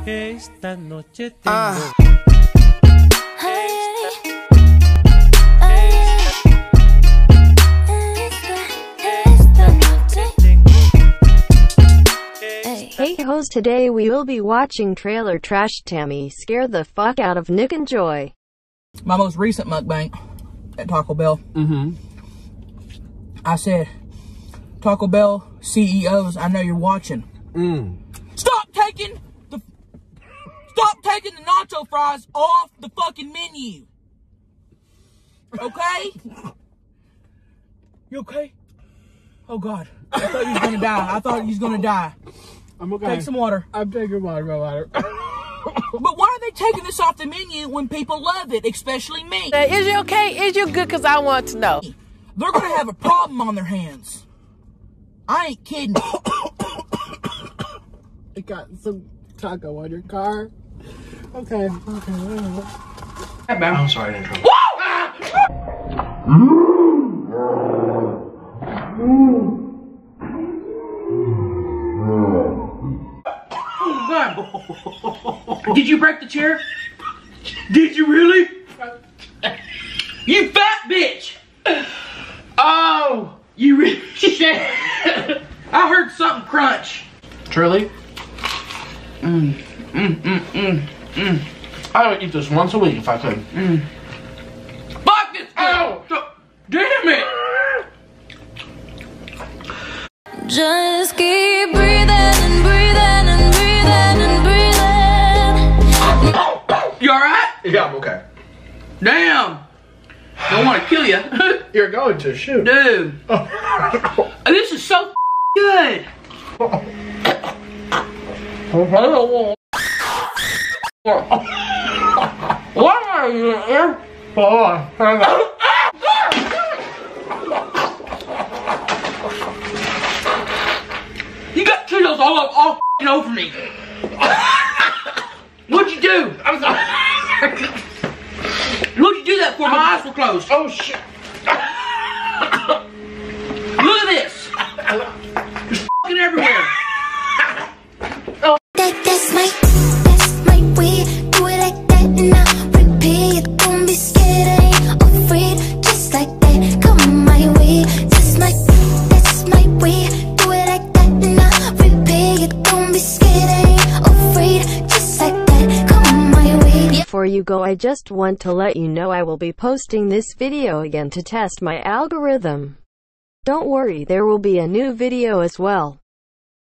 que esta noche tengo. Hey hoes, today we will be watching Trailer Trash Tammy scare the fuck out of Nick and Joy. My most recent mukbang at Taco Bell. I said, Taco Bell CEOs, I know you're watching. Stop taking the nacho fries off the fucking menu. Okay? You okay? Oh God. I thought you was gonna die. I thought you was gonna die. I'm okay. Take some water. I'm taking water. But why are they taking this off the menu when people love it, especially me? Is you okay? Is you good? Because I want to know. They're going to have a problem on their hands. I ain't kidding. You got some taco on your car? Okay. I'm sorry to interrupt. Did you break the chair? Did you really? You fat bitch! Oh, you really? I heard something crunch. Truly? I would eat this once a week if I could. Fuck this! Oh, damn it! Just keep breathing and breathing and breathing and breathing. You alright? Yeah, I'm okay. Damn! Don't want to kill you. You're going to shoot. Dude. This is so good. Why are you here? You got Cheetos all over me. What'd you do? I'm sorry. What'd you do that for? My eyes were closed. Oh shit. Look at this. There's fucking everywhere. That's my way. Do it like that and I repeat. Don't be scared, I ain't afraid. Just like that, come my way. That's my way. Do it like that and I repeat. Don't be scared, I ain't afraid. Just like that, come my way. Before you go, I just want to let you know I will be posting this video again to test my algorithm. Don't worry, there will be a new video as well.